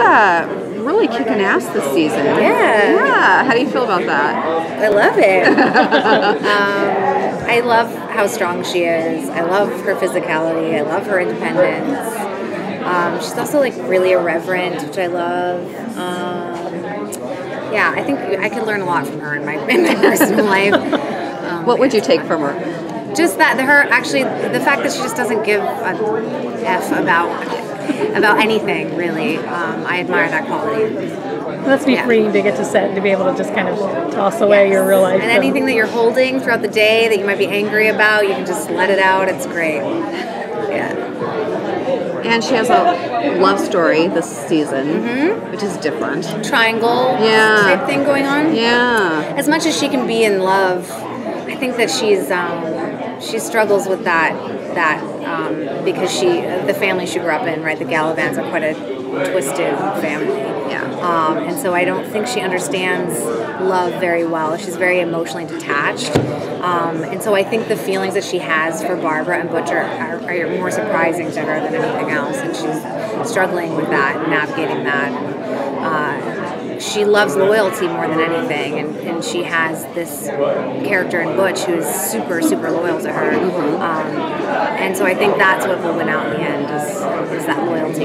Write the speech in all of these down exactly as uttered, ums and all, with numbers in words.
uh, really kicking ass this season. Yeah. Yeah. How do you feel about that? I love it. um, I love how strong she is. I love her physicality. I love her independence. Um, she's also like really irreverent, which I love. Um, yeah, I think I could learn a lot from her in my, in my personal life. Um, what would you take from her? Just that her actually the fact that she just doesn't give a f about about anything really. Um, I admire that quality. Must be yeah. freeing to get to set and to be able to just kind of toss away yes. your real life. And anything that you're holding throughout the day that you might be angry about, you can just let it out. It's great. Yeah. And she has a love story this season, mm-hmm. which is different. Triangle yeah. type thing going on. Yeah. As much as she can be in love, I think that she's um, she struggles with that that um, because she the family she grew up in, right? The Galavants are quite a twisted family. Yeah. Um, and so I don't think she understands love very well. She's very emotionally detached. Um, and so I think the feelings that she has for Barbara and Butcher are, are more surprising to her than anything else. And she's struggling with that, navigating that. Uh, she loves loyalty more than anything. And, and she has this character in Butch who is super, super loyal to her. Mm-hmm. Um, and so I think that's what will win out in the end is, is that loyalty.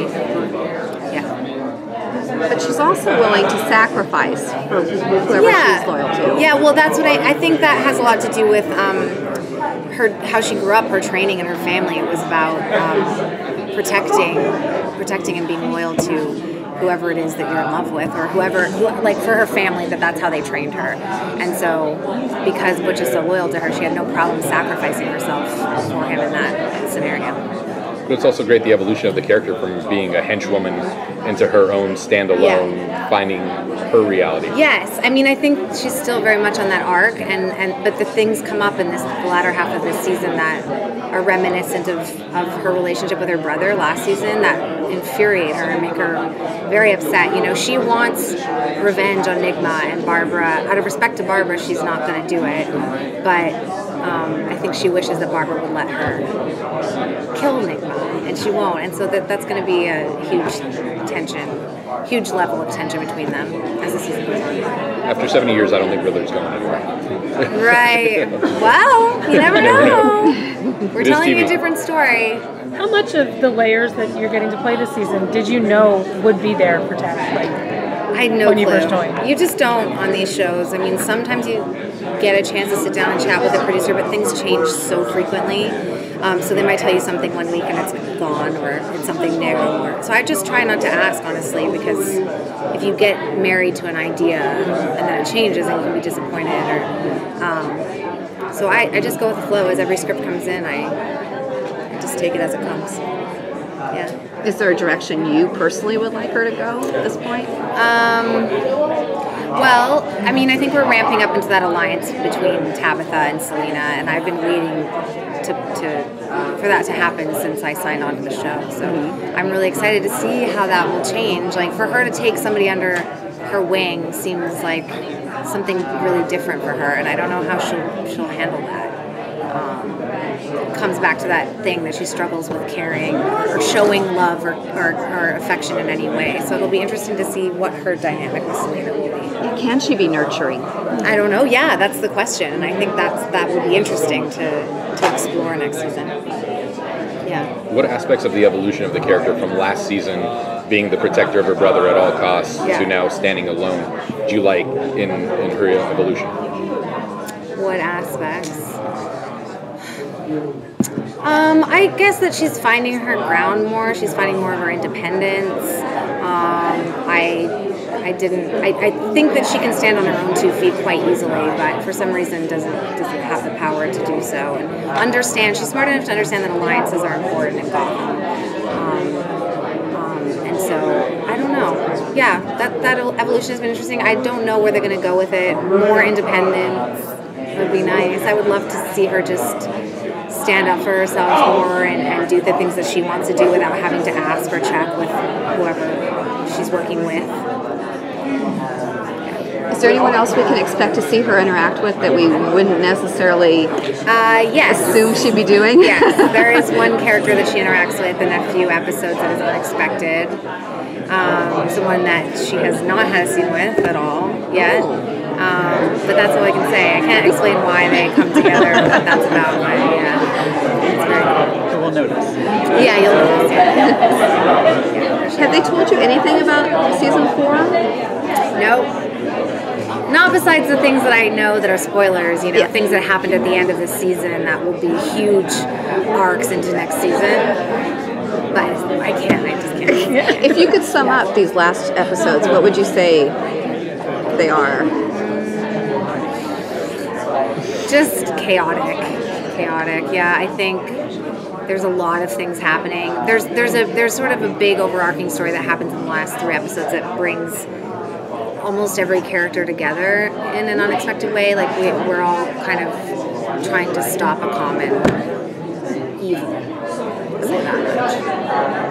Yeah. But she's also willing to sacrifice for whoever yeah. she's loyal to. Yeah, well, that's what I, I think that has a lot to do with um, her, how she grew up, her training, and her family. It was about um, protecting, protecting and being loyal to whoever it is that you're in love with, or whoever, like for her family, that that's how they trained her. And so, because Butch is so loyal to her, she had no problem sacrificing herself for him in that scenario. But it's also great the evolution of the character from being a henchwoman into her own standalone, yeah. finding her reality. Yes, I mean I think she's still very much on that arc, and, and but the things come up in this the latter half of this season that are reminiscent of, of her relationship with her brother last season that infuriate her and make her very upset. You know, she wants revenge on Nygma and Barbara. Out of respect to Barbara, she's not going to do it, but um, I think she wishes that Barbara would let her kill Nygma. And she won't, and so that that's going to be a huge tension, huge level of tension between them as the season goes on. After seventy years, I don't think Riddler's going anywhere. Right. Well, you never know. We're telling you a different story. How much of the layers that you're getting to play this season did you know would be there for Tabitha? I had no when clue. you first joined. You just don't on these shows. I mean, sometimes you get a chance to sit down and chat with a producer, but things change so frequently. Um, so they might tell you something one week and it's gone, or it's something new. Or, so I just try not to ask, honestly, because if you get married to an idea and then it changes, then you can be disappointed. Or um, so I, I just go with the flow. As every script comes in, I, I just take it as it comes. Yeah. Is there a direction you personally would like her to go at this point? Um, well, I mean, I think we're ramping up into that alliance between Tabitha and Selena, and I've been waiting to, to for that to happen since I signed on to the show. So mm-hmm. I'm really excited to see how that will change. Like, for her to take somebody under her wing seems like something really different for her, and I don't know how she'll she'll handle that. Um, it comes back to that thing that she struggles with caring or showing love or, or, or affection in any way. So it'll be interesting to see what her dynamic with Selena will be. Can she be nurturing? I don't know. Yeah, that's the question, and I think that's that would be interesting to to explore next season. Yeah. What aspects of the evolution of the character from last season, being the protector of her brother at all costs, yeah. to now standing alone, do you like in, in her evolution? What aspects? Um, I guess that she's finding her ground more. She's finding more of her independence. Um, I I didn't. I, I think that she can stand on her own two feet quite easily, but for some reason doesn't doesn't have the power to do so. And understand. She's smart enough to understand that alliances are important in Gotham. Um, um, and so I don't know. Yeah, that that evolution has been interesting. I don't know where they're going to go with it. More independence would be nice. I would love to see her just stand up for herself more and, and do the things that she wants to do without having to ask or check with whoever she's working with. Is there anyone else we can expect to see her interact with that we wouldn't necessarily uh, yes. assume she'd be doing? Yes, there is one character that she interacts with in a few episodes that is unexpected. Um, um, someone that she has not had a scene with at all yet. Um, but that's all I can say. I can't explain why they come together, what that's about. But yeah, it's very cool. So we'll notice. Yeah, you'll notice. Yeah. Have they told you anything about season four? Nope. Not besides the things that I know that are spoilers, you know, Yeah. things that happened at the end of the season that will be huge arcs into next season. But I can't, I just can't. If you could sum up these last episodes, what would you say they are? Just chaotic. Chaotic, yeah. I think there's a lot of things happening. There's there's a there's sort of a big overarching story that happens in the last three episodes that brings almost every character together in an unexpected way. Like we, we're all kind of trying to stop a common evil. Say that much.